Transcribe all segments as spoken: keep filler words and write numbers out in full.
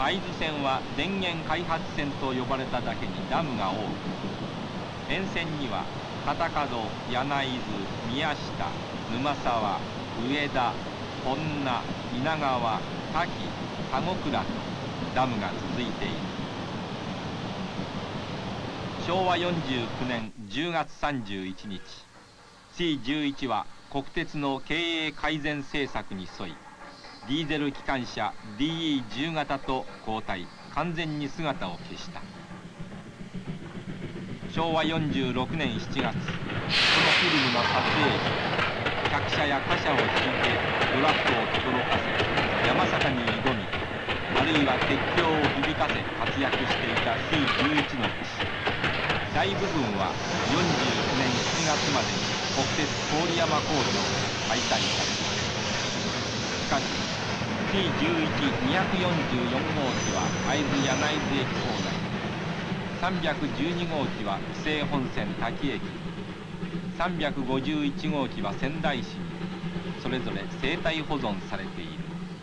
会津線は田園開発線と呼ばれただけにダムが多く、沿線には片門、柳津、宮下、沼沢、上田、本名、稲川、滝、田子倉とダムが続いている。しょうわよんじゅうきゅうねんじゅうがつさんじゅういちにち、シーじゅういち は国鉄の経営改善政策に沿い、ディーゼル機関車 ディーイーじゅう 型と交代、完全に姿を消した。しょうわよんじゅうろくねんしちがつ、このフィルムの撮影時、客車や貨車を引いてドラフトを轟かせ、山坂に挑み、あるいは鉄橋を響かせ活躍していた シーじゅういち のうち、大部分はよんじゅうきゅうねんしちがつまでに国鉄郡山工場で解体された。しかし シーじゅういちにひゃくよんじゅうよん 号機は会津柳津駅構内、さんびゃくじゅうに号機は紀勢本線滝駅、さんびゃくごじゅういち号機は仙台市にそれぞれ生態保存されている。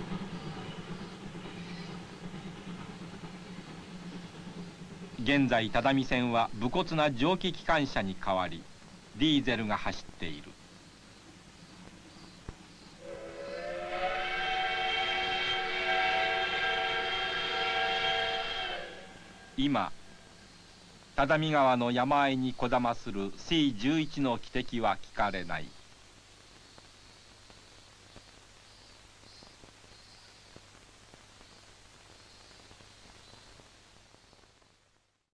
現在只見線は無骨な蒸気機関車に代わりディーゼルが走っている。今只見川の山あいにこだまする シーじゅういち の汽笛は聞かれない。